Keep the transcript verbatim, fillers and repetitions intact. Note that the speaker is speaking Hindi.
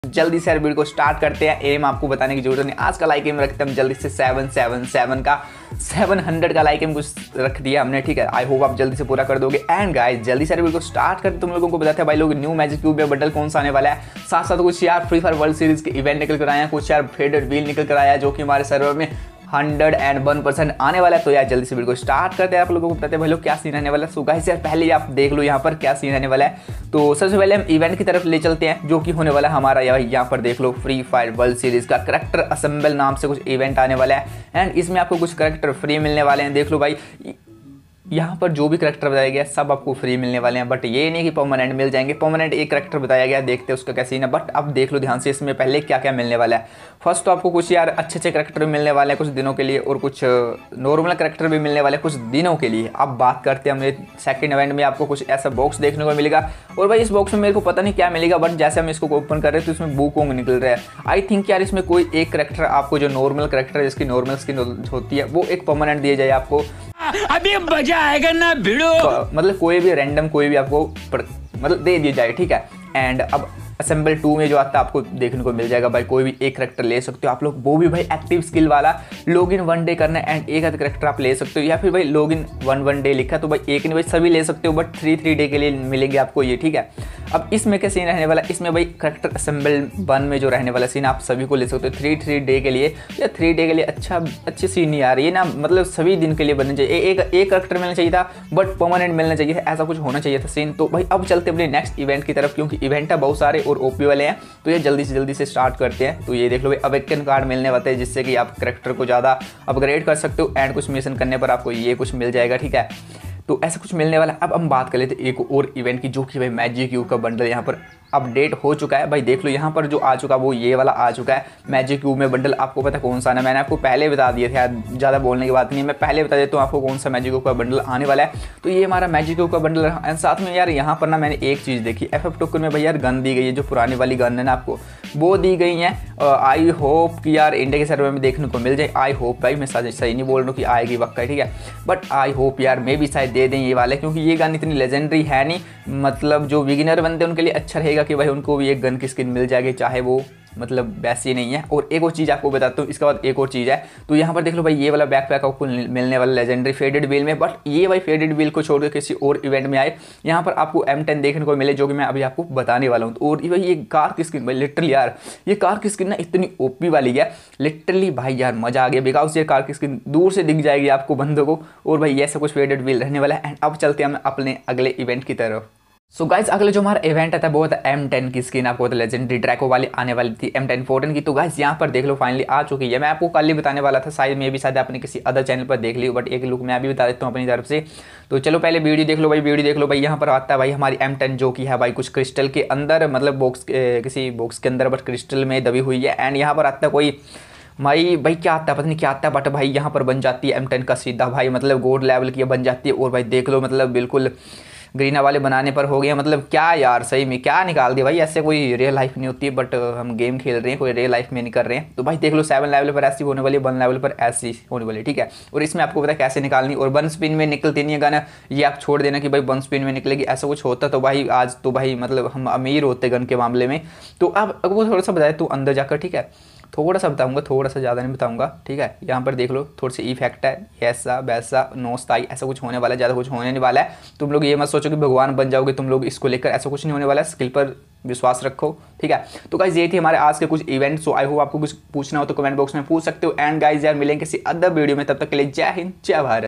जल्दी से यार वीडियो को स्टार्ट करते हैं। एम आपको बताने की जरूरत नहीं, आज का लाइक एम रखते हैं हम जल्दी से सेवन सेवन सेवन का सेवन हंड्रेड का लाइक एम कुछ रख दिया हमने, ठीक है। आई होप आप जल्दी से पूरा कर दोगे। एंड गाइस जल्दी से वीडियो को स्टार्ट करते, तुम लोगों को बताते हैं भाई लोग न्यू मैजिक क्यूब में बंडल कौन सा आने वाला है, साथ साथ कुछ यार फ्री फायर वर्ल्ड सीरीज के इवेंट निकल कर आए हैं, कुछ यार फेडेड व्हील निकल कर आया है जो कि हमारे सर्वर में हंड्रेड एंड वन परसेंट आने वाला है। तो यार जल्दी से वीडियो को स्टार्ट करते हैं, आप लोगों को बताते हैं भाई लोग क्या सीन रहने वाला है। सो गाइस यार पहले आप देख लो यहाँ पर क्या सीन रहने वाला है। तो सबसे पहले हम इवेंट की तरफ ले चलते हैं जो कि होने वाला है हमारा यहाँ यहाँ पर देख लो फ्री फायर वर्ल्ड सीरीज का करेक्टर असेंबल नाम से कुछ इवेंट आने वाला है। एंड इसमें आपको कुछ करेक्टर फ्री मिलने वाले हैं। देख लो भाई यहाँ पर जो भी करेक्टर बताया गया सब आपको फ्री मिलने वाले हैं, बट ये नहीं कि परमानेंट मिल जाएंगे। परमानेंट एक करेक्टर बताया गया, देखते हैं उसका क्या सीन है। बट अब देख लो ध्यान से इसमें पहले क्या क्या मिलने वाला है। फर्स्ट तो आपको कुछ यार अच्छे अच्छे करेक्टर भी मिलने वाले हैं कुछ दिनों के लिए, और कुछ नॉर्मल करेक्टर भी मिलने वाले हैं कुछ दिनों के लिए। अब बात करते हैं हमें सेकंड इवेंट में आपको कुछ ऐसा बॉक्स देखने को मिलेगा, और भाई इस बॉक्स में मेरे को पता नहीं क्या मिलेगा, बट जैसे हम इसको ओपन कर रहे हैं तो इसमें बुक वोंग निकल रहा है। आई थिंक यार इसमें कोई एक करेक्टर आपको जो नॉर्मल करेक्टर जिसकी नॉर्मल स्किन होती है वो एक परमानेंट दिया जाए आपको। अभी मजा आएगा ना भिड़ो, मतलब कोई भी रैंडम कोई भी आपको मतलब दे दिया जाए, ठीक है। एंड अब असेंबल टू में जो आता है आपको देखने को मिल जाएगा भाई कोई भी एक करेक्टर ले सकते हो आप लोग, वो भी भाई एक्टिव स्किल वाला लॉग इन वन डे करना है एंड एक आध करेक्टर आप ले सकते हो, या फिर भाई log in one one day लिखा तो भाई एक नहीं भाई सभी ले सकते हो, बट थ्री थ्री डे के लिए मिलेंगे आपको ये, ठीक है। अब इसमें क्या सीन रहने वाला है, इसमें भाई करेक्टर असेंबल वन में जो रहने वाला सीन आप सभी को ले सकते हो थ्री थ्री डे के लिए, या थ्री डे के लिए अच्छा अच्छी सीन नहीं आ रही है ना, मतलब सभी दिन के लिए बनना चाहिए। एक एक करेक्टर मिलना चाहिए था बट परमानेंट मिलना चाहिए था, ऐसा कुछ होना चाहिए था सीन। तो भाई अब चलते अपने नेक्स्ट इवेंट की तरफ, क्योंकि इवेंट है बहुत सारे और ओपी वाले हैं, तो ये जल्दी से जल्दी से स्टार्ट करते हैं। तो ये देख लो भाई अवेकन कार्ड मिलने वाला है जिससे कि आप करेक्टर को ज़्यादा अपग्रेड कर सकते हो, एंड कुछ मिशन करने पर आपको ये कुछ मिल जाएगा, ठीक है। तो ऐसा कुछ मिलने वाला है। अब हम बात कर लेते हैं एक और इवेंट की जो कि भाई मैजिक क्यूब का बंडल यहाँ पर अपडेट हो चुका है। भाई देख लो यहाँ पर जो आ चुका वो ये वाला आ चुका है मैजिक क्यूब में बंडल। आपको पता कौन सा आना, मैंने आपको पहले बता दिए थे यार, ज़्यादा बोलने की बात नहीं, मैं पहले बता देता हूँ आपको कौन सा मैजिक क्यूब का बंडल आने वाला है। तो ये हमारा मैजिक क्यूब का बंडल है। साथ में यार यहाँ पर ना मैंने एक चीज़ देखी, एफ एफ टोकन में भाई यार गन दी गई है, जो पुरानी वाली गन है ना आपको वो दी गई है। आई होप कि यार इंडिया के सर्वर में देखने को मिल जाए। आई होप भाई मैं सही नहीं बोल रहा हूँ कि आएगी वक्का, ठीक है, बट आई होप यार मे भी शायद दे दें ये वाले, क्योंकि ये गन इतनी लेजेंडरी है नहीं, मतलब जो बिगिनर बनते हैं उनके लिए अच्छा रहेगा कि भाई उनको भी एक गन की स्किन मिल जाएगी, चाहे वो मतलब वैसी नहीं है। और एक और चीज़ आपको बताता हूँ, इसके बाद एक और चीज़ है। तो यहाँ पर देख लो भाई ये वाला बैकपैक आपको मिलने वाला लेजेंडरी फेडेड व्हील में, बट ये भाई फेडेड व्हील को छोड़कर किसी और इवेंट में आए यहाँ पर आपको एम टेन देखने को मिले, जो कि मैं अभी आपको बताने वाला हूँ। और भाई ये कार की स्किन भाई लिटरली यार ये कार की स्किन ना इतनी ओपी वाली है लिटरली भाई यार मजा आ गया, बिकॉज ये कार की स्किन दूर से दिख जाएगी आपको बंदों को, और भाई ये सब कुछ फेडेड व्हील रहने वाला है। एंड अब चलते हैं हम अपने अगले इवेंट की तरफ। सो गाइस अगले जो हमारा इवेंट आता है वो था एम टेन की स्किन, आपको तो लेजेंडरी ड्रैको वाली आने वाली थी एम टेन फोर्टीन की। तो गाइस यहाँ पर देख लो फाइनली आ चुकी है। मैं आपको कल ही बताने वाला था, शायद मैं भी शायद आपने किसी अदर चैनल पर देख ली, बट एक लुक मैं भी बता देता हूँ अपनी तरफ से। तो चलो पहले वीडियो देख लो भाई, वीडियो देख लो भाई। यहाँ पर आता है भाई हमारी एम टेन जो कि है भाई कुछ क्रिस्टल के अंदर, मतलब बॉक्स किसी बॉक्स के अंदर बट क्रिस्टल में दबी हुई है। एंड यहाँ पर आता है कोई भाई भाई क्या आता है पता नहीं क्या आता है, बट भाई यहाँ पर बन जाती है एम टेन का सीधा भाई, मतलब गोल्ड लेवल की बन जाती है। और भाई देख लो मतलब बिल्कुल ग्रीना वाले बनाने पर हो गया, मतलब क्या यार सही में क्या निकाल दिया भाई, ऐसे कोई रियल लाइफ नहीं होती है, बट हम गेम खेल रहे हैं कोई रियल लाइफ में नहीं कर रहे हैं। तो भाई देख लो सेवन लेवल पर ऐसी होने वाली, वन लेवल पर ऐसी होने वाली, ठीक है। और इसमें आपको पता है कैसे निकालनी, और वन स्पिन में निकलती नहीं है गन, ये आप छोड़ देना कि भाई वन स्पिन में निकलेगी, ऐसा कुछ होता तो भाई आज तो भाई मतलब हम अमीर होते गन के मामले में। तो अब अब वो थोड़ा सा बताए तो अंदर जाकर, ठीक है, थोड़ा सा बताऊंगा, थोड़ा सा ज़्यादा नहीं बताऊंगा, ठीक है। यहाँ पर देख लो थोड़ी सी इफेक्ट है, ऐसा वैसा नोस्ताई ऐसा कुछ होने वाला है, ज़्यादा कुछ होने नहीं वाला है। तुम लोग ये मत सोचो कि भगवान बन जाओगे तुम लोग इसको लेकर, ऐसा कुछ नहीं होने वाला है, स्किल पर विश्वास रखो, ठीक है। तो गाइज ये थी हमारे आज के कुछ इवेंट। सो आई होप आपको कुछ पूछना हो तो कमेंट बॉक्स में पूछ सकते हो। एंड गाइज यार मिलेंगे किसी अदर वीडियो में, तब तक के लिए जय हिंद जय भारत।